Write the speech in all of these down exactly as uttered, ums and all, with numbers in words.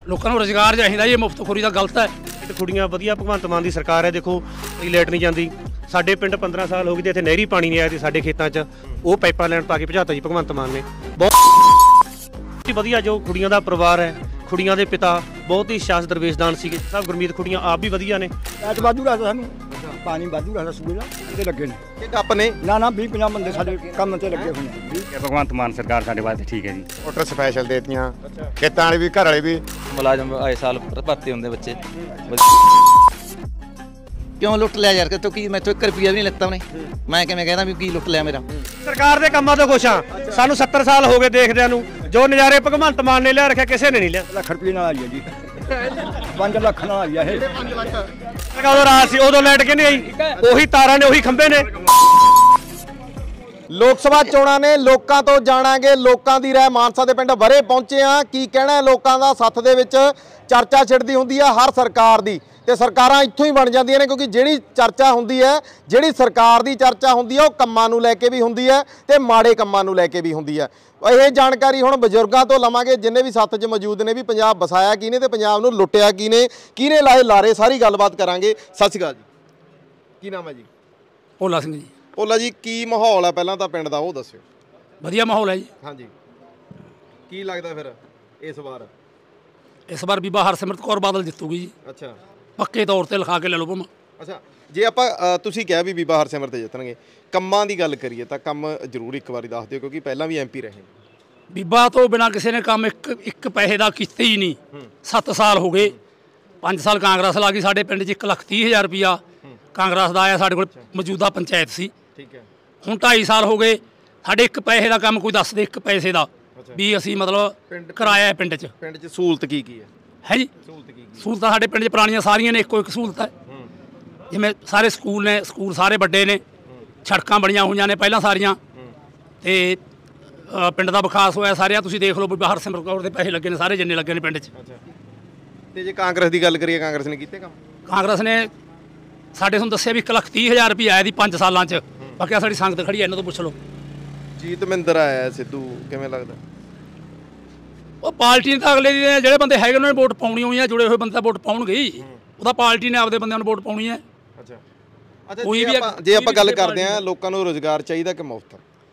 ਲੋਕਾਂ ਨੂੰ ਰੁਜ਼ਗਾਰ ਚਾਹੀਦਾ ਜੀ, ਮੁਫਤਖੋਰੀ ਦਾ ਗਲਤ ਹੈ। ਕੁੜੀਆਂ ਵਧੀਆ ਭਗਵੰਤ ਮਾਨ ਦੀ ਸਰਕਾਰ ਹੈ। ਦੇਖੋ ਲਾਈਟ ਨਹੀਂ ਜਾਂਦੀ ਸਾਡੇ ਪਿੰਡ ਪੰਦਰਾਂ ਸਾਲ ਹੋ ਗਏ ਤੇ ਇੱਥੇ ਨਹਿਰੀ ਪਾਣੀ ਨਹੀਂ ਆਇਆ ਤੇ ਸਾਡੇ ਖੇਤਾਂ 'ਚ ਉਹ ਪਾਈਪਾਂ ਲੈਣ ਪਾ ਕੇ ਭਜਾਤਾ ਜੀ ਭਗਵੰਤ ਮਾਨ ਨੇ। ਬਹੁਤ ਵਧੀਆ ਜੋ ਕੁੜੀਆਂ ਦਾ ਪਰਿਵਾਰ ਹੈ, ਕੁੜੀਆਂ ਦੇ ਪਿਤਾ ਬਹੁਤ ਹੀ ਸਿਆਸਤ ਦਰਵੇਸ਼ਦਾਨ ਸੀਗੇ। ਸਭ ਗੁਰਮੀਤ ਕੁੜੀਆਂ ਆਪ ਵੀ ਵਧੀਆ ਨੇ। ਐਤ ਵਾਧੂ ਰੱਖਦਾ ਸਾਨੂੰ ਪਾਣੀ ਵਾਧੂ ਰੱਖਦਾ ਸੂਏ ਦਾ ਤੇ ਲੱਗੇ ਨੇ ਇਹ ਗੱਪ ਨੇ ਨਾ ਨਾ ਵੀਹ ਪੰਜਾਹ ਬੰਦੇ ਸਾਡੇ ਕੰਮ ਤੇ ਲੱਗੇ ਹੋਏ ਨੇ। ਭਗਵੰਤ ਮਾਨ ਸਰਕਾਰ ਸਾਡੇ ਵਾਸਤੇ ਠੀਕ ਹੈ ਜੀ। ਮੋਟਰ ਸਪੈਸ਼ਲ ਦੇਤੀਆਂ, ਖੇਤਾਂ ਵਾਲੇ ਵੀ ਘਰ ਵਾਲੇ ਵੀ। ਮੁਲਾਜ਼ਮ ਆਏ ਸਾਲ ਭਰਤੀ ਹੁੰਦੇ ਬੱਚੇ। ਕਿਉਂ ਲੁੱਟ ਲਿਆ ਯਾਰ? ਕਿ ਤੂੰ ਕੀ ਮੈਥੋਂ ਇੱਕ ਰੁਪਿਆ ਵੀ ਨਹੀਂ ਲੱਤਾ ਉਹਨੇ। ਮੈਂ ਕਿਵੇਂ ਕਹਿੰਦਾ ਵੀ ਕੀ ਲੁੱਟ ਲਿਆ ਮੇਰਾ? ਸਰਕਾਰ ਦੇ ਕੰਮਾਂ ਤੋਂ ਖੁਸ਼ ਹਾਂ। ਸਾਨੂੰ ਸੱਤਰ ਸਾਲ ਹੋ ਗਏ ਦੇਖਦਿਆਂ ਨੂੰ। ਜੋ ਨਜ਼ਾਰੇ ਭਗਵੰਤ ਮਾਨ ਨੇ ਲਿਆ ਰੱਖਿਆ ਕਿਸੇ ਨੇ ਨਹੀਂ ਲਿਆ। ਲੱਖ ਰੁਪਏ ਨਾਲ ਆਈ ਹੈ ਜੀ, ਪੰਜ ਲੱਖ ਨਾਲ ਆਈ ਹੈ ਇਹ। ਉਦੋਂ ਰਾਤ ਸੀ, ਉਦੋਂ ਲਾਈਟ ਕਿਹਨੇ ਆਈ? ਉਹੀ ਤਾਰਾਂ ਨੇ, ਉਹੀ ਖੰਭੇ ਨੇ। ਲੋਕ ਸਭਾ ਚੋਣਾਂ ਨੇ, ਲੋਕਾਂ ਤੋਂ ਜਾਣਾਂਗੇ ਲੋਕਾਂ ਦੀ ਰਾਏ। ਮਾਨਸਾ ਦੇ ਪਿੰਡ ਵਰੇ ਪਹੁੰਚੇ ਆ, ਕੀ ਕਹਿਣਾ ਲੋਕਾਂ ਦਾ। ਸੱਥ ਦੇ ਵਿੱਚ ਚਰਚਾ ਛਿੜਦੀ ਹੁੰਦੀ ਆ ਹਰ ਸਰਕਾਰ ਦੀ ਤੇ ਸਰਕਾਰਾਂ ਇੱਥੋਂ ਹੀ ਬਣ ਜਾਂਦੀਆਂ ਨੇ, ਕਿਉਂਕਿ ਜਿਹੜੀ ਚਰਚਾ ਹੁੰਦੀ ਹੈ, ਜਿਹੜੀ ਸਰਕਾਰ ਦੀ ਚਰਚਾ ਹੁੰਦੀ ਹੈ ਉਹ ਕੰਮਾਂ ਨੂੰ ਲੈ ਕੇ ਵੀ ਹੁੰਦੀ ਹੈ ਤੇ ਮਾੜੇ ਕੰਮਾਂ ਨੂੰ ਲੈ ਕੇ ਵੀ ਹੁੰਦੀ ਹੈ। ਇਹ ਜਾਣਕਾਰੀ ਹੁਣ ਬਜ਼ੁਰਗਾਂ ਤੋਂ ਲਵਾਂਗੇ ਜਿੰਨੇ ਵੀ ਸੱਥ 'ਚ ਮੌਜੂਦ ਨੇ, ਵੀ ਪੰਜਾਬ ਵਸਾਇਆ ਕਿਹਨੇ ਤੇ ਪੰਜਾਬ ਨੂੰ ਲੁੱਟਿਆ ਕਿਹਨੇ, ਕਿਹਨੇ ਲਾਏ ਲਾਰੇ, ਸਾਰੀ ਗੱਲਬਾਤ ਕਰਾਂਗੇ। ਸਤਿ ਸ਼੍ਰੀ ਅਕਾਲ ਜੀ, ਕੀ ਨਾਮ ਹੈ ਜੀ? ਭੋਲਾ ਸਿੰਘ ਜੀ। ਭੋਲਾ ਜੀ, ਕੀ ਮਾਹੌਲ ਹੈ ਪਹਿਲਾਂ ਤਾਂ ਪਿੰਡ ਦਾ ਉਹ ਦੱਸਿਓ। ਵਧੀਆ ਮਾਹੌਲ ਹੈ ਜੀ। ਹਾਂਜੀ, ਕੀ ਲੱਗਦਾ ਫਿਰ ਇਸ ਵਾਰ? ਇਸ ਵਾਰ ਬੀਬਾ ਹਰਸਿਮਰਤ ਕੌਰ ਬਾਦਲ ਜਿੱਤੂਗੀ ਜੀ। ਅੱਛਾ, ਪੱਕੇ ਤੌਰ ਤੇ ਲਿਖਾ ਕੇ ਲੈ ਲਓ ਭਾਵੇਂ। ਅੱਛਾ, ਜੇ ਆਪਾਂ ਤੁਸੀਂ ਕਿਹਾ ਵੀ ਬੀਬਾ ਹਰਸਿਮਰਤ ਜਿੱਤਣਗੇ, ਕੰਮਾਂ ਦੀ ਗੱਲ ਕਰੀਏ ਤਾਂ ਕੰਮ ਜ਼ਰੂਰ ਇੱਕ ਵਾਰੀ ਦੱਸ ਦਿਓ, ਕਿਉਂਕਿ ਪਹਿਲਾਂ ਵੀ ਐਮਪੀ ਰਹੇ। ਬੀਬਾ ਤੋਂ ਬਿਨਾਂ ਕਿਸੇ ਨੇ ਕੰਮ ਇੱਕ ਇੱਕ ਪੈਸੇ ਦਾ ਕੀਤਾ ਹੀ ਨਹੀਂ। ਸੱਤ ਸਾਲ ਹੋ ਗਏ, ਪੰਜ ਸਾਲ ਕਾਂਗਰਸ ਲਾ ਗਈ ਸਾਡੇ ਪਿੰਡ 'ਚ। ਇੱਕ ਲੱਖ ਤੀਹ ਹਜ਼ਾਰ ਰੁਪਈਆ ਕਾਂਗਰਸ ਦਾ ਆਇਆ ਸਾਡੇ ਕੋਲ, ਮੌਜੂਦਾ ਪੰਚਾਇਤ ਸੀ। ਠੀਕ ਹੈ, ਹੁਣ ਢਾਈ ਸਾਲ ਹੋ ਗਏ, ਸਾਡੇ ਇੱਕ ਪੈਸੇ ਦਾ ਕੰਮ ਕੋਈ ਦੱਸ ਦੇ, ਇੱਕ ਪੈਸੇ ਦਾ ਵੀ ਅਸੀਂ ਮਤਲਬ ਕਰਾਇਆ ਪਿੰਡ 'ਚ। ਪਿੰਡ 'ਚ ਸਹੂਲਤ ਕੀ ਕੀ ਹੈ? ਹੈ ਜੀ, ਸਹੂਲਤਾਂ ਸਾਡੇ ਪਿੰਡ 'ਚ ਪੁਰਾਣੀਆਂ ਸਾਰੀਆਂ ਨੇ, ਇੱਕੋ ਇੱਕ ਸਹੂਲਤ ਹੈ। ਜਿਵੇਂ ਸਾਰੇ ਸਕੂਲ ਨੇ, ਸਕੂਲ ਸਾਰੇ ਵੱਡੇ ਨੇ, ਸੜਕਾਂ ਬਣੀਆਂ ਹੋਈਆਂ ਨੇ ਪਹਿਲਾਂ ਸਾਰੀਆਂ, ਤੇ ਪਿੰਡ ਦਾ ਵਿਕਾਸ ਹੋਇਆ ਸਾਰਿਆਂ। ਤੁਸੀਂ ਦੇਖ ਲਓ ਵੀ ਬਾਹਰ ਹਰਸਿਮਰਤ ਕੌਰ ਦੇ ਪੈਸੇ ਲੱਗੇ ਨੇ ਸਾਰੇ, ਜਿੰਨੇ ਲੱਗੇ ਨੇ ਪਿੰਡ 'ਚ। ਤੇ ਜੇ ਕਾਂਗਰਸ ਦੀ ਗੱਲ ਕਰੀਏ, ਕਾਂਗਰਸ ਨੇ ਕੀਤੇ ਕੰਮ? ਕਾਂਗਰਸ ਨੇ ਸਾਡੇ ਤੁਹਾਨੂੰ ਦੱਸਿਆ ਵੀ ਇੱਕ ਲੱਖ ਤੀਹ ਹਜ਼ਾਰ ਰੁਪਈਆ ਆਇਆ ਦੀ ਪੰਜ ਸਾਲਾਂ 'ਚ। ਬਾਕੀ ਸਾਡੀ ਸੰਗਤ ਖੜੀ ਹੈ, ਇਹਨਾਂ ਤੋਂ ਪੁੱਛ ਲਓ। ਜੀਤ ਮਹਿੰਦਰ ਆਇਆ, ਸਿੱਧੂ ਕਿਵੇਂ ਲੱਗਦਾ? ਉਹ ਪਾਰਟੀ ਨੇ ਤਾਂ ਅਗਲੇ ਦੀ ਜਿਹੜੇ ਬੰਦੇ ਹੈਗੇ ਉਹਨਾਂ ਨੇ ਵੋਟ ਪਾਉਣੀ ਹੋਈ ਹੈ, ਜੁੜੇ ਹੋਏ ਬੰਦੇ ਤਾਂ ਵੋਟ ਪਾਉਣਗੇ ਹੀ। ਉਹਦਾ ਪਾਰਟੀ ਨੇ ਆਪਦੇ ਬੰਦਿਆਂ ਨੂੰ ਵੋਟ ਪਾਉਣੀ ਹੈ। ਅੱਛਾ ਅੱਛਾ, ਕੋਈ ਵੀ ਜੇ ਆਪਾਂ ਗੱਲ ਕਰਦੇ ਹਾਂ, ਲੋਕਾਂ ਨੂੰ ਰੁਜ਼ਗਾਰ ਚਾਹੀਦਾ ਕਿ ਮੁਫਤ?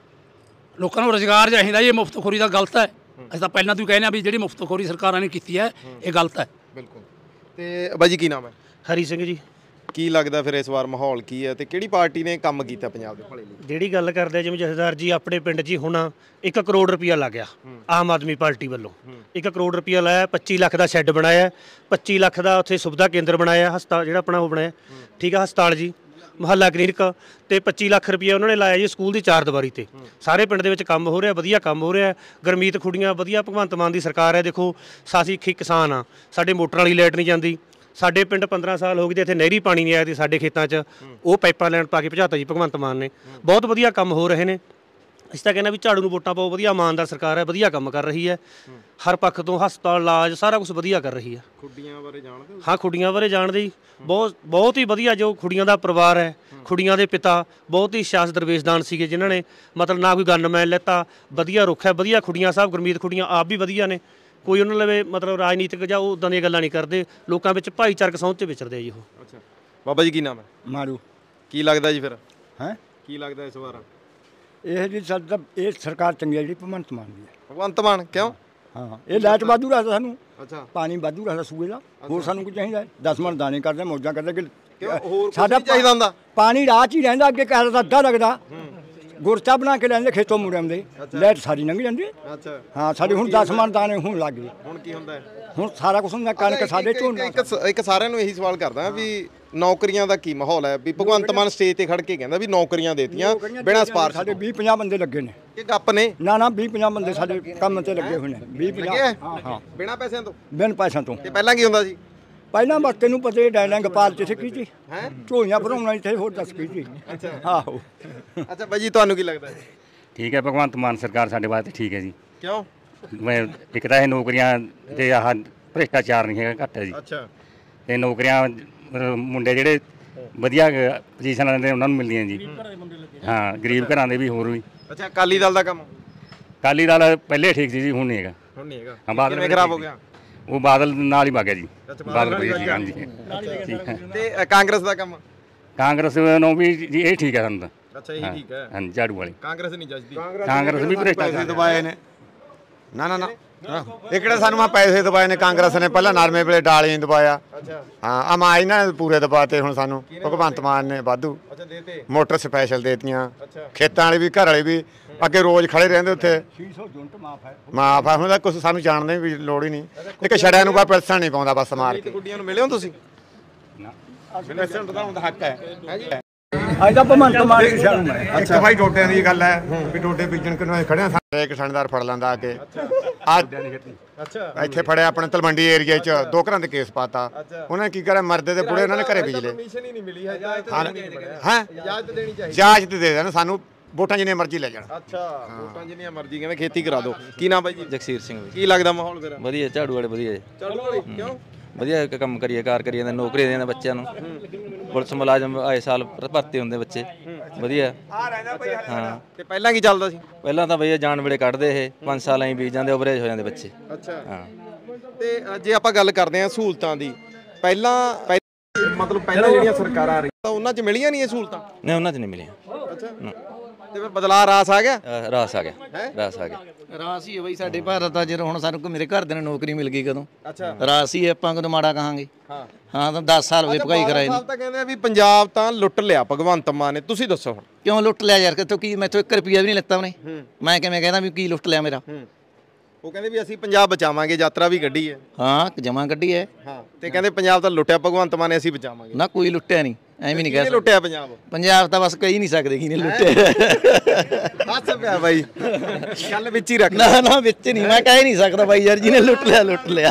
ਲੋਕਾਂ ਨੂੰ ਰੁਜ਼ਗਾਰ ਚਾਹੀਦਾ ਜੀ, ਮੁਫਤਖੋਰੀ ਦਾ ਗਲਤ ਹੈ। ਅਸੀਂ ਤਾਂ ਪਹਿਲਾਂ ਤੋਂ ਕਹਿੰਦੇ ਆ ਵੀ ਜਿਹੜੀ ਮੁਫਤਖੋਰੀ ਸਰਕਾਰਾਂ ਨੇ ਕੀਤੀ ਹੈ ਇਹ ਗਲਤ ਹੈ। ਬਿਲਕੁਲ। ਤੇ ਬਾਈ ਜੀ, ਕੀ ਨਾਮ ਹੈ? ਹਰੀ ਸਿੰਘ ਜੀ। ਕੀ ਲੱਗਦਾ ਫਿਰ ਇਸ ਵਾਰ ਮਾਹੌਲ ਕੀ ਹੈ ਤੇ ਕਿਹੜੀ ਪਾਰਟੀ ਨੇ ਕੰਮ ਕੀਤਾ ਪੰਜਾਬ ਦੇ ਭਲੇ ਲਈ? ਜਿਹੜੀ ਗੱਲ ਕਰਦੇ ਜਿਵੇਂ ਜਥੇਦਾਰ ਜੀ, ਆਪਣੇ ਪਿੰਡ 'ਚ ਹੁਣ ਇੱਕ ਕਰੋੜ ਰੁਪਇਆ ਲੱਗ ਗਿਆ ਆਮ ਆਦਮੀ ਪਾਰਟੀ ਵੱਲੋਂ। ਇੱਕ ਕਰੋੜ ਰੁਪਇਆ ਲਾਇਆ, ਪੱਚੀ ਲੱਖ ਦਾ ਸ਼ੈੱਡ ਬਣਾਇਆ, ਪੱਚੀ ਲੱਖ ਦਾ ਉੱਥੇ ਸੁਵਿਧਾ ਕੇਂਦਰ ਬਣਾਇਆ, ਹਸਪਤਾਲ ਜਿਹੜਾ ਆਪਣਾ ਉਹ ਬਣਾਇਆ, ਠੀਕ ਆ, ਹਸਪਤਾਲ ਜੀ, ਮੁਹੱਲਾ ਕਲੀਨਿਕ, ਤੇ ਪੱਚੀ ਲੱਖ ਰੁਪਇਆ ਉਹਨਾਂ ਨੇ ਲਾਇਆ ਜੀ ਸਕੂਲ ਦੀ ਚਾਰ ਦੀਵਾਰੀ ਤੇ। ਸਾਰੇ ਪਿੰਡ ਦੇ ਵਿੱਚ ਕੰਮ ਹੋ ਰਿਹਾ, ਵਧੀਆ ਕੰਮ ਹੋ ਰਿਹਾ। ਗੁਰਮੀਤ ਕੁੜੀਆਂ ਵਧੀਆ, ਭਗਵੰਤ ਮਾਨ ਦੀ ਸਰਕਾਰ ਹੈ। ਦੇਖੋ ਸਾਸੀ ਕਿਸਾਨ ਆ, ਸਾਡੇ ਮੋਟਰ ਵਾਲੀ ਲਾਈਟ ਨਹੀਂ ਜਾਂਦੀ। ਸਾਡੇ ਪਿੰਡ ਪੰਦਰਾਂ ਸਾਲ ਹੋ ਗਏ ਤੇ ਇੱਥੇ ਨਹਿਰੀ ਪਾਣੀ ਨਹੀਂ ਆਇਆ ਤੇ ਸਾਡੇ ਖੇਤਾਂ 'ਚ ਉਹ ਪਾਈਪਾਂ ਲੈਣ ਪਾ ਕੇ ਭਜਾਤਾ ਜੀ ਭਗਵੰਤ ਮਾਨ ਨੇ। ਬਹੁਤ ਵਧੀਆ ਕੰਮ ਹੋ ਰਹੇ ਨੇ। ਅਸੀਂ ਤਾਂ ਕਹਿੰਦੇ ਵੀ ਝਾੜੂ ਨੂੰ ਵੋਟਾਂ ਪਾਓ, ਵਧੀਆ ਇਮਾਨਦਾਰ ਸਰਕਾਰ ਹੈ, ਵਧੀਆ ਕੰਮ ਕਰ ਰਹੀ ਹੈ। ਹਰ ਪੱਖ ਤੋਂ ਹਸਪਤਾਲ, ਇਲਾਜ, ਸਾਰਾ ਕੁਝ ਵਧੀਆ ਕਰ ਰਹੀ ਹੈ। ਖੁੱਡੀਆਂ ਬਾਰੇ ਜਾਣਦੇ? ਹਾਂ, ਖੁੱਡੀਆਂ ਬਾਰੇ ਜਾਣਦੇ ਜੀ। ਬਹੁਤ ਬਹੁਤ ਹੀ ਵਧੀਆ ਜੋ ਖੁੱਡੀਆਂ ਦਾ ਪਰਿਵਾਰ ਹੈ, ਖੁੱਡੀਆਂ ਦੇ ਪਿਤਾ ਬਹੁਤ ਹੀ ਸਿਆਸਤ ਦਰਵੇਸ਼ਦਾਨ ਸੀਗੇ, ਜਿਨ੍ਹਾਂ ਨੇ ਮਤਲਬ ਨਾ ਕੋਈ ਗਨਮੈਨ ਲੈਤਾ, ਵਧੀਆ ਰੁੱਖ ਹੈ, ਵਧੀਆ ਖੁੱਡੀਆਂ ਸਾਹਿਬ। ਗੁਰਮੀਤ ਖੁੱਡੀਆਂ ਆਪ ਵੀ ਵਧੀਆ ਨੇ, ਕੋਈ ਉਹਨਾਂ ਲਵੇ ਮਤਲਬ ਰਾਜਨੀਤਿਕ ਜਾਂ ਉੱਦਾਂ ਦੀਆਂ ਗੱਲਾਂ ਨਹੀਂ ਕਰਦੇ। ਲੋਕਾਂ ਵਿੱਚ ਭਾਈਚਾਰਕ ਸਹੁੰ 'ਚ ਵਿਚਰਦੇ ਆ ਜੀ ਉਹ। ਅੱਛਾ ਬਾਬਾ ਜੀ, ਕੀ ਨਾਮ ਹੈ? ਮਾਰੂ। ਕੀ ਲੱਗਦਾ ਜੀ ਫਿਰ? ਹੈ ਕੀ ਲੱਗਦਾ ਇਸ ਵਾਰ? ਇਹ ਜੀ ਸਾਡਾ ਇਹ ਸਰਕਾਰ ਚੰਗੀ ਹੈ ਜਿਹੜੀ ਭਗਵੰਤ ਮਾਨ ਦੀ ਹੈ। ਭਗਵੰਤ ਮਾਨ ਕਿਉਂ? ਹਾਂ, ਇਹ ਲਾਈਟ ਵਾਧੂ ਰੱਖਦਾ ਸਾਨੂੰ। ਅੱਛਾ, ਪਾਣੀ ਵਾਧੂ ਰੱਖਦਾ ਸੂਏ ਦਾ। ਹੋਰ ਸਾਨੂੰ ਕੁਝ ਚਾਹੀਦਾ? ਦਸ ਮਣ ਦਾਣੇ ਕਰਦੇ, ਮੌਜਾਂ ਕਰਦੇ। ਸਾਡਾ ਚਾਹੀਦਾ ਹੁੰਦਾ ਪਾਣੀ ਰਾਹ 'ਚ ਹੀ ਰਹਿੰਦਾ, ਅੱਗੇ ਕਹਿ ਦਾ ਅੱਧਾ ਲੱਗਦਾ। ਗੁਰਚਾ ਬਣਾ ਕੇ ਲੈਂਦੇ ਖੇਤੋਂ ਮੁੜਿਆਂ ਦੇ, ਲਾਈਟ ਸਾਰੀ ਲੰਘ ਜਾਂਦੀ। ਅੱਛਾ, ਹਾਂ, ਸਾਡੇ ਹੁਣ ਦਸ ਮਣ ਦਾਣੇ ਹੁਣ ਲੱਗ ਗਏ। ਹੁਣ ਕੀ ਹੁੰਦਾ? ਹੁਣ ਸਾਰਾ ਕੁਝ ਹੁੰਦਾ, ਕਣਕ ਸਾਡੇ ਝੋਨਾ। ਇੱਕ ਸਾਰਿਆਂ ਨੂੰ ਇਹੀ ਸਵਾਲ ਕਰਦਾ ਵੀ ਨੌਕਰੀਆਂ ਦਾ ਕੀ ਮਾਹੌਲ ਹੈ? ਵੀ ਭਗਵੰਤ ਮਾਨ ਸਟੇਜ ਤੇ ਖੜ ਕੇ ਕਹਿੰਦਾ ਵੀ ਨੌਕਰੀਆਂ ਦੇਤੀਆਂ ਬਿਨਾਂ ਸਪਾਰਸ਼। ਸਾਡੇ ਵੀਹ ਪੰਜਾਹ ਬੰਦੇ ਲੱਗੇ ਨੇ। ਇਹ ਗੱਪ ਨੇ? ਨਾ ਨਾ, ਵੀਹ ਪੰਜਾਹ ਬੰਦੇ ਸਾਡੇ ਕੰਮ ਤੇ ਲੱਗੇ ਹੋਏ ਨੇ। ਵੀਹ ਪੰਜਾਹ, ਹਾਂ ਹਾਂ, ਬਿਨਾਂ ਪੈਸਿਆਂ ਤੋਂ? ਬਿਨ ਪੈਸਿਆਂ ਤੋਂ। ਤੇ ਪਹਿਲਾਂ ਕੀ ਹੁੰਦਾ ਸੀ? ਪਹਿਲਾਂ ਬਸ ਤੈਨੂੰ ਪਤਾ ਹੀ ਡਾਇਨਿੰਗ ਪਾਲ ਚ ਕੀ ਸੀ, ਝੋਲੀਆਂ ਭਰਾਉਣਾ ਇੱਥੇ, ਹੋਰ ਦੱਸ ਕੀ ਸੀ। ਅੱਛਾ, ਆਹੋ। ਅੱਛਾ ਬਾਈ ਜੀ, ਤੁਹਾਨੂੰ ਕੀ ਲੱਗਦਾ? ਠੀਕ ਹੈ, ਭਗਵੰਤ ਮਾਨ ਸਰਕਾਰ ਸਾਡੇ ਵਾਸਤੇ ਠੀਕ ਹੈ ਜੀ। ਕਿਉਂ? ਮੈਂ ਇੱਕ ਤਾਂ ਇਹ ਨੌਕਰੀਆਂ ਤੇ ਆਹ ਭ੍ਰਿਸ਼ਟਾਚਾਰ ਨਹੀਂ ਹੈਗਾ, ਘੱਟ ਹੈ ਜੀ। ਅੱਛਾ, ਤੇ ਨੌਕਰੀਆਂ ਮੁੰਡੇ ਜਿਹੜੇ ਵਧੀਆ ਪੋਜੀਸ਼ਨਾਂ ਦੇ ਉਹਨਾਂ ਨੂੰ ਮਿਲਦੀਆਂ ਜੀ। ਹਾਂ, ਗਰੀਬ ਘਰਾਂ ਦੇ ਵੀ ਹੋਰ ਵੀ। ਅੱਛਾ, ਅਕਾਲੀ ਦਲ ਦਾ ਕੰਮ? ਅਕਾਲੀ ਦਲ ਪਹਿਲੇ ਠੀਕ ਸੀ ਜੀ, ਹੁਣ ਨਹੀਂ ਹੈਗਾ। ਹੁਣ ਨਹੀਂ ਹੈਗਾ? ਹਾਂ, ਬਾਦਲ ਕਿਵੇਂ ਖਰਾਬ ਹੋ ਗਿਆ? ਉਹ ਬਾਦਲ ਨਾਲ ਹੀ ਵਗ ਗਿਆ ਜੀ ਬਾਦਲ ਵਧੀਆ ਜੀ ਹਾਂਜੀ ਠੀਕ ਹੈ। ਤੇ ਕਾਂਗਰਸ ਦਾ ਕੰਮ ਕਾਂਗਰਸ ਨੂੰ ਵੀ ਜੀ ਇਹ ਠੀਕ ਹੈ ਸਾਨੂੰ ਤਾਂ ਅੱਛਾ ਇਹ ਠੀਕ ਹੈ ਹਾਂਜੀ ਝਾੜੂ ਵਾਲੇ ਕਾਂਗਰਸ ਨਹੀਂ ਜੱਜਦੀ ਕਾਂਗਰਸ ਵੀ ਭ੍ਰਿਸ਼ਟਾਚਾਰ ਪੈਸੇ ਦਬਾਏ ਨੇ ਨਾ ਨਾ ਨਾ ਇਹ ਕਿਹੜੇ ਸਾਨੂੰ ਮੈਂ ਪੈਸੇ ਦਬਾਏ ਨੇ ਕਾਂਗਰਸ ਨੇ ਪਹਿਲਾਂ ਨਰਮੇ ਵੇਲੇ ਡਾਲ ਹੀ ਦਬਾਇਆ ਹਾਂ ਆ ਮਾ ਇਹਨਾਂ ਨੇ ਪੂਰੇ ਦਬਾਤੇ ਹੁਣ ਸਾਨੂੰ ਭਗਵੰਤ ਮਾਨ ਨੇ ਵਾਧੂ ਮੋਟਰ ਸਪੈਸ਼ਲ ਦੇਤੀਆਂ ਖੇਤਾਂ ਵਾਲੇ ਵੀ ਘਰ ਵਾਲੇ ਵੀ ਅੱਗੇ ਰੋਜ਼ ਖੜੇ ਰਹਿੰਦੇ ਉੱਥੇ ਛੇ ਸੌ ਯੂਨਿਟ ਮਾਫ ਹੈ ਮਾਫ ਹੈ ਹੁਣ ਤਾਂ ਕੁਝ ਸਾਨੂੰ ਜਾਣਦੇ ਵੀ ਲੋੜ ਹੀ ਨਹੀਂ ਇੱਕ ਛੜਿਆਂ ਨੂੰ ਕੋਈ ਪੈਸਾ ਨਹੀਂ ਪਾਉਂਦਾ ਬਸ ਮਾਰ ਕੇ ਗੁੱਡੀਆਂ ਨੂੰ ਮਿਲੇ ਹੋ ਤੁਸੀਂ ਪੈਸੇ ਵਧਾਉਣ ਦਾ ਹੱਕ ਹੈ ਅੱਜ ਤਾਂ ਭਗਵੰਤ ਮਾਨ ਦੀ ਸ਼ਾਨ ਹੈ ਅੱਛਾ ਭਾਈ ਡੋਡਿਆਂ ਦੀ ਗੱਲ ਹੈ ਵੀ ਡੋਡੇ ਬੀਜਣ ਕਿਨੂੰ ਖੜਿਆ ਸਾਰੇ ਕਿਸਾਨਦਾਰ ਫੜ ਲੈਂਦਾ ਆ ਕੇ ਆ ਅੱਛਾ ਇੱਥੇ ਫੜਿਆ ਆਪਣੇ ਤਲਵੰਡੀ ਏਰੀਆ 'ਚ ਦੋ ਘਰਾਂ ਦੇ ਕੇਸ ਪਾਤਾ ਉਹਨਾਂ ਕੀ ਕਰਿਆ ਮਰਦੇ ਦੇ ਬੁੜੇ ਉਹਨਾਂ ਨੇ ਘਰੇ ਬੀਜ ਲਏ ਕਮਿਸ਼ਨ ਹੀ ਨਹੀਂ ਮਿਲੀ ਹੈ ਹਾਂ ਇਜਾਜ਼ਤ ਦੇਣੀ ਚਾਹੀਦੀ ਇਜਾਜ਼ਤ ਦੇ ਦੇਣ ਸਾਨੂੰ ਵੋਟਾਂ ਜਿੰਨੇ ਮਰਜ਼ੀ ਲੈ ਜਾਣ ਅੱਛਾ ਵੋਟਾਂ ਜਿੰਨੀਆਂ ਮਰਜ਼ੀ ਕਹਿੰਦੇ ਖੇਤੀ ਕਰਾ ਦਿਓ ਕੀ ਨਾਮ ਬਾਈ ਜੀ ਜਗਸੀਰ ਸਿੰਘ ਬਾਈ ਕੀ ਲੱਗਦਾ ਮਾਹੌਲ ਫਿਰ ਵਧੀਆ ਝਾੜੂ ਵਾਲੇ ਵਧੀਆ ਜੀ ਚਲੋ ਕਿਉਂ ਵਧੀਆ ਕੰਮ ਕਰੀਏ ਕਾਰ ਕਰੀਏ ਜਾਂਦੇ ਨੌਕਰੀ ਦੇਂਦੇ ਬੱਚਿਆਂ ਨੂੰ ਪੁਲਿਸ ਮੁਲਾਜ਼ਮ ਆਏ ਸਾਲ ਭਰਤੀ ਹੁੰਦੇ ਬੱਚੇ ਵਧੀਆ ਹਾਂ ਤੇ ਪਹਿਲਾਂ ਕੀ ਚੱਲਦਾ ਸੀ ਪਹਿਲਾਂ ਤਾਂ ਬਈ ਜਾਣ ਵੇਲੇ ਕੱਢਦੇ ਇਹ ਪੰਜ ਸਾਲ ਐਂ ਬੀਜ ਜਾਂਦੇ ਓਵਰੇਜ ਹੋ ਜਾਂਦੇ ਬੱਚੇ ਅੱਛਾ ਹਾਂ ਤੇ ਜੇ ਆਪਾਂ ਗੱਲ ਕਰਦੇ ਹਾਂ ਸਹੂਲਤਾਂ ਦੀ ਪਹਿਲਾਂ ਮਤਲਬ ਪਹਿਲਾਂ ਜਿਹੜੀਆਂ ਸਰਕਾਰਾਂ ਆ ਰਹੀਆਂ ਤਾਂ ਉਹਨਾਂ 'ਚ ਮਿਲੀਆਂ ਨਹੀਂ ਇਹ ਸਹੂਲਤਾਂ ਨਹੀਂ ਉਹਨਾਂ 'ਚ ਨਹੀਂ ਮਿਲਿਆ ਅੱਛਾ ਤੇ ਫਿਰ ਬਦਲਾਅ ਰਾਸ ਆ ਗਿਆ ਅਹ ਰਾਸ ਆ ਗਿਆ ਰਾਸ ਆ ਗਿਆ ਰਾਸ ਹੀ ਹੈ ਬਈ ਸਾਡੇ ਭਾਰਤ ਆ ਜਦੋਂ ਹੁਣ ਸਾਨੂੰ ਮੇਰੇ ਘਰ ਦੇ ਨੂੰ ਨੌਕਰੀ ਮਿਲ ਗਈ ਕਦੋਂ ਅੱਛਾ ਰਾਸ ਹੀ ਹੈ, ਆਪਾਂ ਕਦੋਂ ਮਾੜਾ ਕਹਾਂਗੇ ਹਾਂ ਹਾਂ ਤਾਂ ਦਸ ਸਾਲ ਹੋ ਗਏ ਭਗਾਈ ਕਰਾਏ ਨੇ ਤਾਂ ਕਹਿੰਦੇ ਆ ਵੀ ਪੰਜਾਬ ਤਾਂ ਲੁੱਟ ਲਿਆ ਭਗਵੰਤ ਮਾਨ ਨੇ ਤੁਸੀਂ ਦੱਸੋ ਹੁਣ ਕਿਉਂ ਲੁੱਟ ਲਿਆ ਯਾਰ ਕਿਤੋਂ ਕੀ ਮੈਥੋਂ ਇੱਕ ਰੁਪਿਆ ਵੀ ਨਹੀਂ ਲੱਤਾ ਉਹਨੇ ਮੈਂ ਕਿਵੇਂ ਕਹਿੰਦਾ ਵੀ ਕੀ ਲੁੱਟ ਲਿਆ ਮੇਰਾ ਉਹ ਕਹਿੰਦੇ ਵੀ ਅਸੀਂ ਪੰਜਾਬ ਬਚਾਵਾਂਗੇ ਯਾਤਰਾ ਵੀ ਕੱਢੀ ਹੈ ਹਾਂ ਜਮਾ ਕੱਢੀ ਹੈ ਹਾਂ ਤੇ ਕਹਿੰਦੇ ਪੰਜਾਬ ਤਾਂ ਲੁੱਟਿਆ ਭਗਵੰਤ ਮਾਨ ਨੇ ਅਸੀਂ ਬਚਾਵਾਂਗੇ ਨਾ ਕੋਈ ਲੁੱਟਿਆ ਨਹੀਂ ਐਵੇਂ ਨਹੀਂ ਕਹਿ ਕਿਹਨੇ ਲੁੱਟਿਆ ਪੰਜਾਬ ਪੰਜਾਬ ਤਾਂ ਬਸ ਕਹੀ ਨਹੀਂ ਸਕਦੇ ਕਿਹਨੇ ਲੁੱਟਿਆ ਹੱਸ ਪਿਆ ਬਾਈ ਗੱਲ ਵਿੱਚ ਹੀ ਰੱਖ ਨਾ ਨਾ ਵਿੱਚ ਨਹੀਂ ਮੈਂ ਕਹਿ ਨਹੀਂ ਸਕਦਾ ਬਾਈ ਯਾਰ ਜਿਹਨੇ ਲੁੱਟ ਲਿਆ ਲੁੱਟ ਲਿਆ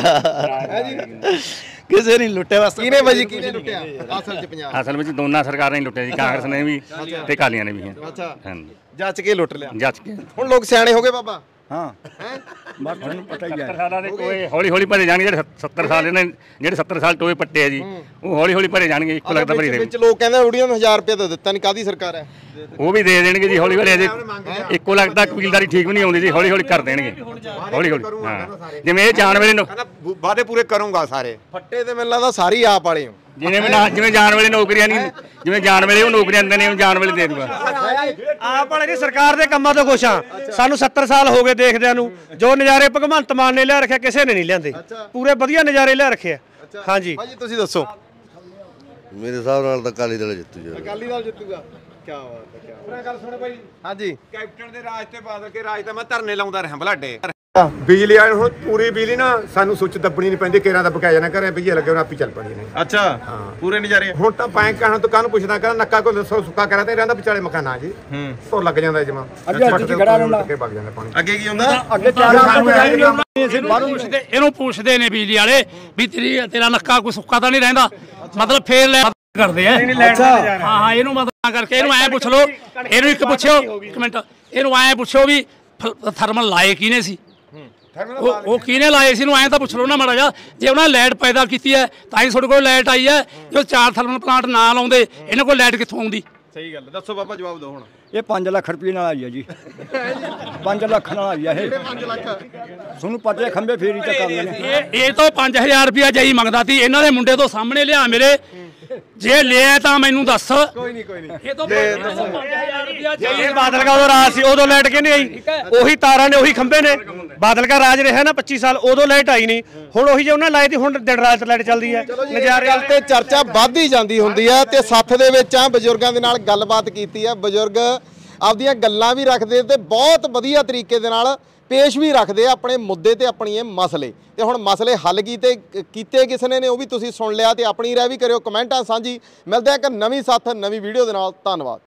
ਕਿਸੇ ਨੇ ਲੁੱਟਿਆ ਬਸ ਕਿਹਨੇ ਬਾਈ ਕਿਹਨੇ ਲੁੱਟਿਆ ਅਸਲ 'ਚ ਪੰਜਾਬ ਅਸਲ ਵਿੱਚ ਦੋਨਾਂ ਸਰਕਾਰਾਂ ਨੇ ਲੁੱਟਿਆ ਜੀ ਕਾਂਗਰਸ ਨੇ ਵੀ ਤੇ ਅਕਾਲੀਆਂ ਨੇ ਵੀ ਅੱਛਾ ਹਾਂਜੀ ਜੱਜ ਕੇ ਲੁੱਟ ਲਿਆ ਜੱਜ ਕੇ ਹੁਣ ਲੋਕ ਸਿਆਣੇ ਹੋ ਗਏ ਬਾਬਾ ਹਾਂ ਬਸ ਤੁਹਾਨੂੰ ਪਤਾ ਹੀ ਹੈ ਸੱਤਰ ਸਾਲਾਂ ਦੇ ਕੋਈ ਹੌਲੀ ਹੌਲੀ ਭਰੇ ਜਾਣਗੇ ਜਿਹੜੇ ਸੱਤਰ ਸਾਲ ਨੇ ਜਿਹੜੇ ਸੱਤਰ ਸਾਲ ਟੋਏ ਪੱਟੇ ਆ ਜੀ ਉਹ ਹੌਲੀ ਹੌਲੀ ਭਰੇ ਜਾਣਗੇ ਇੱਕੋ ਲੱਗਦਾ ਭਰੇ ਵਿੱਚ ਲੋਕ ਕਹਿੰਦੇ ਉੜੀਆਂ ਨੂੰ ਹਜ਼ਾਰ ਰੁਪਏ ਤਾਂ ਦਿੱਤਾ ਨਹੀਂ ਕਾਦੀ ਸਰਕਾਰ ਹੈ ਉਹ ਵੀ ਦੇ ਦੇਣਗੇ ਜੀ ਹੌਲੀ ਹੌਲੀ ਅਜੇ ਇੱਕੋ ਲੱਗਦਾ ਕਬੀਲਦਾਰੀ ਠੀਕ ਵੀ ਨਹੀਂ ਆਉਂਦੀ ਜੀ ਹੌਲੀ ਹੌਲੀ ਕਰ ਦੇਣਗੇ ਹੌਲੀ ਹੌਲੀ ਹਾਂ ਜਿਵੇਂ ਇਹ ਜਾਣ ਵੇਲੇ ਨੂੰ ਵਾਅਦੇ ਪੂਰੇ ਕਰੂੰਗਾ ਸਾਰੇ ਫੱਟੇ ਤੇ ਮੈਨੂੰ ਲੱਗਦਾ ਸਾਰੀ ਆਪ ਵਾਲੇ ਹੋ ਜਿਵੇਂ ਜਿਵੇਂ ਜਾਣ ਵੇਲੇ ਨੌਕਰੀਆਂ ਨਹੀਂ ਜਿਵੇਂ ਜਾਣ ਵੇਲੇ ਉਹ ਨੌਕਰੀਆਂ ਦਿੰਦੇ ਨੇ ਜਾਣ ਵੇਲੇ ਦੇ ਦੂਗਾ ਆਪ ਵਾਲੇ ਦੀ ਸਰਕਾਰ ਦੇ ਕੰਮਾਂ ਤੋਂ ਖੁਸ਼ ਆ ਸਾਨੂੰ ਸੱਤਰ ਸਾਲ ਹੋ ਗਏ ਦੇਖਦਿਆਂ ਨੂੰ ਜੋ ਨਜ਼ਾਰੇ ਭਗਵੰਤ ਮਾਨ ਨੇ ਲਿਆ ਰੱਖਿਆ ਕਿਸੇ ਨੇ ਨਹੀਂ ਲਿਆਂਦੇ ਪੂਰੇ ਵਧੀਆ ਨਜ਼ਾਰੇ ਲਿਆ ਰੱਖੇ ਆ ਹਾਂਜੀ ਭਾਜੀ ਤੁਸੀਂ ਦੱਸੋ ਮੇਰੇ ਹਿਸਾਬ ਨਾਲ ਤਾਂ ਅਕਾਲੀ ਦਲ ਜਿੱਤੂ ਜੀ ਅਕਾਲੀ ਦਲ ਜਿੱਤੂਗਾ ਕੀ ਬਾਤ ਹੈ ਕੀ ਗੱਲ ਸੁਣੋ ਭਾਈ ਹਾਂਜੀ ਕੈਪਟਨ ਦੇ ਰਾਜ ਤੇ ਬਾਦਲ ਕੇ ਰਾਜ ਤਾਂ ਮੈਂ ਧਰਨੇ ਲਾਉਂਦਾ ਰਿਹਾ ਬਲਾਡੇ ਬਿਜਲੀ ਵਾਲੇ ਹੁਣ ਪੂਰੀ ਬਿਜਲੀ ਨਾ ਸਾਨੂੰ ਸੁੱਚ ਦੱਬਣੀ ਨਹੀਂ ਪੈਂਦੀ ਕੇਰਾਂ ਦਾ ਬਕਾਇਆ ਜਾਣਾ ਘਰੇ ਬਿਜਲੀ ਲੱਗੇ ਉਹਨਾਂ ਆਪੀ ਚੱਲ ਪਣੀ ਨੇ ਅੱਛਾ ਪੂਰੇ ਨਜ਼ਾਰੇ ਹੁਣ ਤਾਂ ਬੈਂਕ ਕਹਾਂ ਤੋਂ ਕਾਹਨੂੰ ਪੁੱਛਦਾ ਕਰ ਨੱਕਾ ਕੋਈ ਦੱਸੋ ਸੁੱਕਾ ਕਰਾਂ ਤੇ ਰਹਿੰਦਾ ਵਿਚਾਲੇ ਮਕਾਨਾ ਜੀ ਹੂੰ ਤੋਂ ਲੱਗ ਜਾਂਦਾ ਜਮਾ ਅੱਗੇ ਅੱਜ ਖੜਾ ਰਹਿੰਦਾ ਕੇ ਵਗ ਜਾਂਦਾ ਪਾਣੀ ਅੱਗੇ ਕੀ ਹੁੰਦਾ ਅੱਗੇ ਚਾਰ ਪੁੱਛਦੇ ਇਹਨੂੰ ਪੁੱਛਦੇ ਨੇ ਬਿਜਲੀ ਵਾਲੇ ਵੀ ਤੇਰੀ ਤੇਰਾ ਨੱਕਾ ਕੋਈ ਸੁੱਕਾ ਤਾਂ ਨਹੀਂ ਰਹਿੰਦਾ ਮਤਲਬ ਫੇਰ ਲੈ ਕਰਦੇ ਆ ਹਾਂ ਹਾਂ ਇਹਨੂੰ ਮਤਲਬ ਕਰਕੇ ਇਹਨੂੰ ਐ ਪੁੱਛ ਲਓ ਇਹਨੂੰ ਇੱਕ ਪੁੱਛਿਓ ਇੱਕ ਮਿੰਟ ਇਹਨੂੰ ਐ ਪੁੱਛੋ ਵੀ ਥਰਮਲ ਲਾਏ ਕਿਹਨੇ ਸੀ ਉਹ ਉਹ ਕਿਹਨੇ ਲਾਏ ਸੀ ਇਹਨੂੰ ਐਂ ਤਾਂ ਪੁੱਛ ਲਓ ਨਾ ਮਾੜਾ ਜਿਹਾ ਜੇ ਉਹਨਾਂ ਲਾਈਟ ਪੈਦਾ ਕੀਤੀ ਹੈ ਤਾਂ ਹੀ ਤੁਹਾਡੇ ਕੋਲ ਲਾਈਟ ਆਈ ਹੈ ਜੋ ਚਾਰ ਥਰਮਲ ਪਲਾਂਟ ਨਾ ਲਾਉਂਦੇ ਇਹਨਾਂ ਕੋਲ ਲਾਈਟ ਕਿੱਥੋਂ ਆਉਂਦੀ ਸਹੀ ਗੱਲ ਦੱਸੋ ਬਾਬਾ ਜਵਾਬ ਦਿਓ ਹੁਣ ਇਹ ਪੰਜ ਲੱਖ ਰੁਪਏ ਨਾਲ ਆਈ ਹੈ ਜੀ ਪੰਜ ਲੱਖ ਨਾਲ ਆਈ ਹੈ ਇਹ ਪੰਜ ਲੱਖ ਤੁਹਾਨੂੰ ਪਤਾ ਖੰਬੇ ਫੇਰੀ ਤੇ ਕਰਦੇ ਨੇ ਇਹ ਇਹ ਤੋਂ ਪੰਜ ਹਜ਼ਾਰ ਰੁਪਇਆ ਜਾਈ ਮੰਗਦਾ ਸੀ ਇਹਨਾਂ ਦੇ ਮੁੰਡੇ ਤੋਂ ਸਾਹਮਣੇ ਲਿਆ ਮੇਰੇ ਜੇ ਲਿਆ ਤਾਂ ਮੈਨੂੰ ਦੱਸ ਕੋਈ ਨਹੀਂ ਕੋਈ ਨਹੀਂ ਇਹ ਤੋਂ ਪੰਜ ਹਜ਼ਾਰ ਰੁਪਇਆ ਇਹ ਬਾਦਲ ਕਾ ਉਦੋਂ ਰਾਜ ਸੀ ਉਦੋਂ ਲਾਈਟ ਕਿਹਨੇ ਆਈ ਉਹੀ ਤਾਰਾਂ ਨੇ ਉਹੀ ਖੰਭੇ ਨੇ ਬਾਦਲ ਕਾ ਰਾਜ ਰਿਹਾ ਨਾ ਪੱਚੀ ਸਾਲ ਉਦੋਂ ਲਾਈਟ ਆਈ ਨਹੀਂ ਹੁਣ ਉਹੀ ਜੇ ਉਹਨਾਂ ਲਾਈ ਤੀ ਹੁਣ ਦਿਨ ਰਾਤ ਲਾਈਟ ਚੱਲਦੀ ਹੈ ਨਜ਼ਾਰੇ ਗੱਲ ਤੇ ਚਰਚਾ ਵੱਧਦੀ ਜਾਂਦੀ ਹੁੰਦੀ ਹੈ ਤੇ ਸੱਥ ਦੇ ਵਿੱਚ ਆ ਬਜ਼ੁਰਗਾਂ ਦੇ ਨਾਲ ਗੱਲਬਾਤ ਕੀਤੀ ਹੈ ਬਜ਼ੁਰਗ ਆਪਦੀਆਂ ਗੱਲਾਂ ਵੀ ਰੱਖਦੇ ਤੇ ਬਹੁਤ ਵਧੀਆ ਤਰੀਕੇ ਦੇ ਨਾਲ ਪੇਸ਼ ਵੀ ਰੱਖਦੇ ਆ ਆਪਣੇ ਮੁੱਦੇ ਤੇ ਆਪਣੀ ਇਹ ਮਸਲੇ ਤੇ ਹੁਣ ਮਸਲੇ ਹੱਲ ਕੀਤੇ ਕੀਤੇ ਕਿਸ ਨੇ ਨੇ ਉਹ ਵੀ ਤੁਸੀਂ ਸੁਣ ਲਿਆ ਤੇ ਆਪਣੀ ਰਾਏ ਵੀ ਕਰਿਓ ਕਮੈਂਟਾਂ ਸਾਂਝੀ ਮਿਲਦੇ ਆ ਇੱਕ ਨਵੀਂ ਸਾਥ ਨਵੀਂ ਵੀਡੀਓ ਦੇ ਨਾਲ ਧੰਨਵਾਦ।